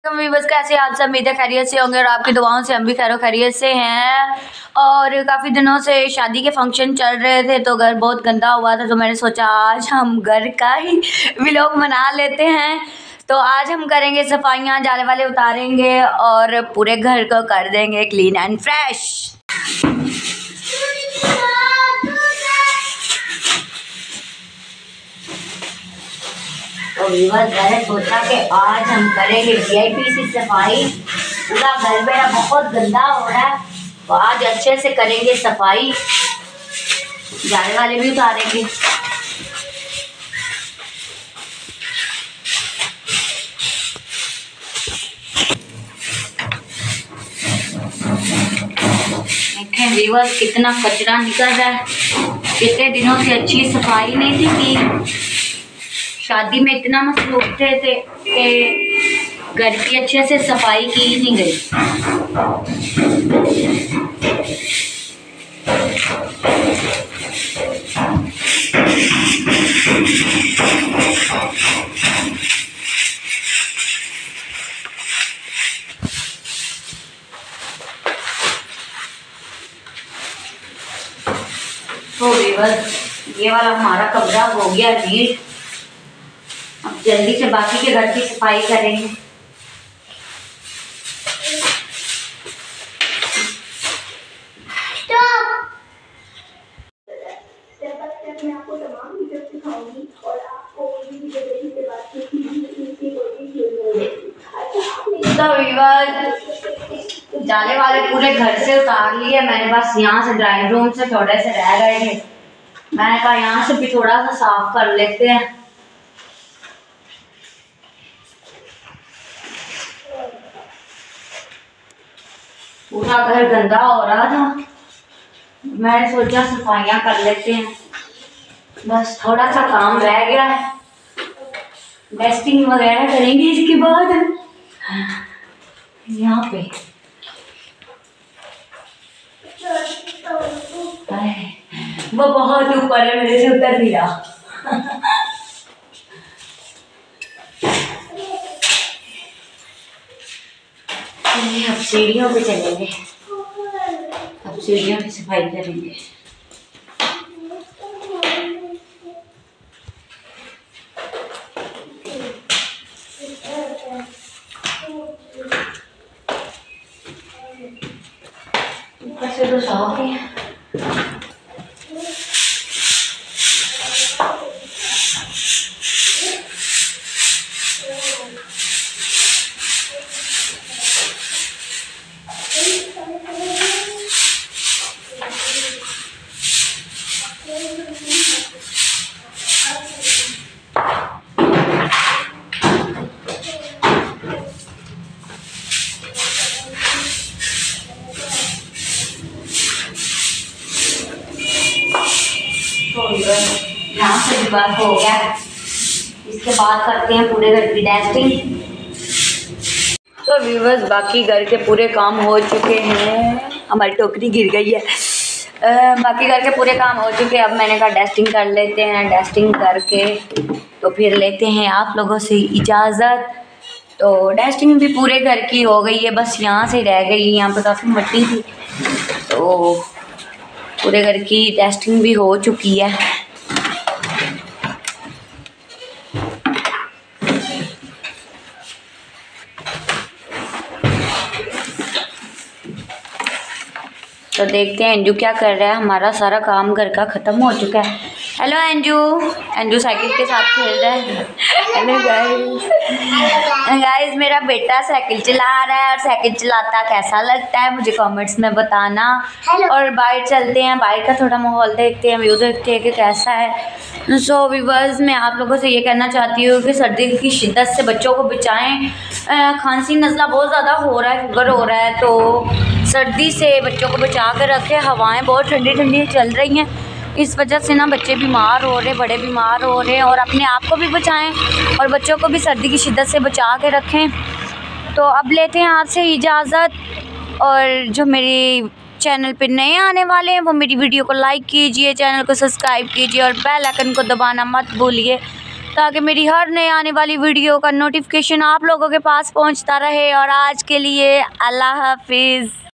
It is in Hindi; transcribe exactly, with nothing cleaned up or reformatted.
वीवर्स कैसे आप सब, उम्मीद है खैरियत से होंगे और आपकी दुआओं से हम भी खैरो खैरियत से हैं। और काफ़ी दिनों से शादी के फंक्शन चल रहे थे तो घर बहुत गंदा हुआ था, तो मैंने सोचा आज हम घर का ही व्लॉग बना लेते हैं। तो आज हम करेंगे सफाइयाँ, जाले वाले उतारेंगे और पूरे घर को कर देंगे क्लीन एंड फ्रेश। तो वीवर्स मैंने सोचा कि आज हम करेंगे वीआईपी की सफाई। पूरा घर मेरा बहुत गंदा हो रहा है, तो आज अच्छे से करेंगे सफाई, जाने वाले भी उतारेंगे। देखें वीवर्स कितना कचरा निकल रहा है। कितने दिनों से अच्छी सफाई नहीं थी की। शादी में इतना मसरूफ थे थे कि घर की अच्छे से सफाई की ही नहीं गई। तो बस ये वाला हमारा कमरा हो गया नीट। अब जल्दी से बाकी के घर की सफाई करेंगे। तो जाले वाले पूरे घर से उतार लिए मैंने, बस यहाँ से ड्राइंग रूम से थोड़े से रह गए थे। मैंने कहा यहाँ से भी थोड़ा सा साफ कर लेते हैं। पूरा घर गंदा हो रहा था, मैंने सोचा सफाइयाँ कर लेते हैं। बस थोड़ा सा काम रह गया है, डस्टिंग वगैरह करेंगे इसके बाद। यहाँ पे वो बहुत ऊपर है, मेरे से उतर भी रहा। अब सीढ़ियों पे चलेंगे, अब सीढ़ियों की सफाई करेंगे। ऊपर से तो साफ ही है। यहाँ से भी बात हो गया, इसके बाद करते हैं पूरे घर की डस्टिंग। तो व्यूवर्स बाकी घर के पूरे काम हो चुके हैं। हमारी टोकरी गिर गई है। आ, बाकी घर के पूरे काम हो चुके हैं। अब मैंने कहा डस्टिंग कर लेते हैं। डस्टिंग करके तो फिर लेते हैं आप लोगों से इजाज़त। तो डस्टिंग भी पूरे घर की हो गई है, बस यहाँ से रह गई। यहाँ पर काफ़ी मिट्टी थी, तो पूरे घर की डस्टिंग भी हो चुकी है। तो देखते हैं अंजू क्या कर रहा है। हमारा सारा काम घर का ख़त्म हो चुका है। हेलो अंजू। अंजू साइकिल के साथ खेल रहा है। Hello guys. गाइस मेरा बेटा साइकिल चला रहा है और साइकिल चलाता कैसा लगता है मुझे कमेंट्स में बताना। और बाहर चलते हैं, बाहर का थोड़ा माहौल देखते हैं, व्यू देखते हैं कि कैसा है। सो व्यूअर्स मैं आप लोगों से ये कहना चाहती हूँ कि सर्दी की शिद्दत से बच्चों को बचाएँ। खांसी नज़ला बहुत ज़्यादा हो रहा है, शुगर हो रहा है, तो सर्दी से बच्चों को बचा कर रखें। हवाएं बहुत ठंडी ठंडी चल रही हैं, इस वजह से ना बच्चे बीमार हो रहे, बड़े बीमार हो रहे हैं। और अपने आप को भी बचाएं और बच्चों को भी सर्दी की शिद्दत से बचा के रखें। तो अब लेते हैं आपसे इजाज़त। और जो मेरी चैनल पे नए आने वाले हैं वो मेरी वीडियो को लाइक कीजिए, चैनल को सब्सक्राइब कीजिए और बेल आइकन को दबाना मत भूलिए, ताकि मेरी हर नए आने वाली वीडियो का नोटिफिकेशन आप लोगों के पास पहुंचता रहे। और आज के लिए अल्लाह हाफिज़।